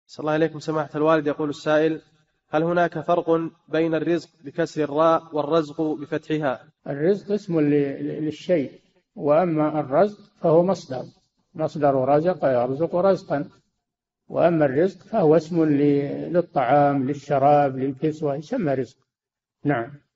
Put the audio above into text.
صلى الله عليكم سماحة الوالد. يقول السائل: هل هناك فرق بين الرزق بكسر الراء والرزق بفتحها؟ الرزق اسم للشيء، وأما الرزق فهو مصدر رزق يرزق رزقا، وأما الرزق فهو اسم للطعام، للشراب، للكسوة، يسمى رزق. نعم.